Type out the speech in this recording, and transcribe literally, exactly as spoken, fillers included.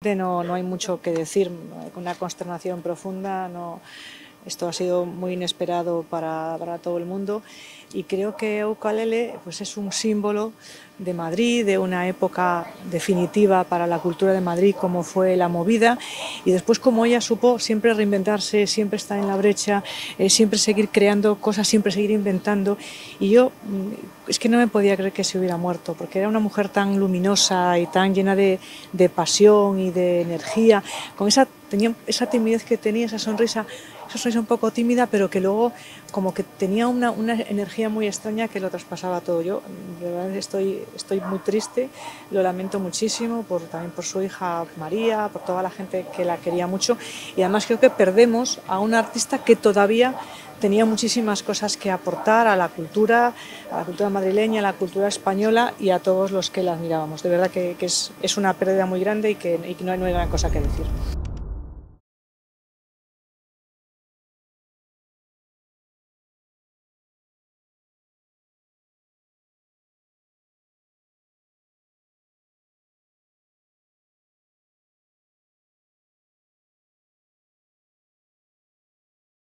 realmente no, no hay mucho que decir, una consternación profunda, no, esto ha sido muy inesperado para, para todo el mundo y creo que Ukulele pues es un símbolo de Madrid, de una época definitiva para la cultura de Madrid como fue la movida y después como ella supo siempre reinventarse, siempre estar en la brecha, eh, siempre seguir creando cosas, siempre seguir inventando y yo es que no me podía creer que se hubiera muerto porque era una mujer tan luminosa y tan llena de, de pasión y de energía, con esa, tenía esa timidez que tenía, esa sonrisa, esa sonrisa un poco tímida pero que luego como que tenía una, una energía muy extraña que lo traspasaba todo. Yo de verdad estoy, estoy muy triste, lo lamento muchísimo por, también por su hija María, por toda la gente que la quería mucho y además creo que perdemos a una artista que todavía tenía muchísimas cosas que aportar a la cultura, a la cultura madrileña, a la cultura española y a todos los que la admirábamos. De verdad que, que es, es una pérdida muy grande y que, y que no hay, no hay gran cosa que decir.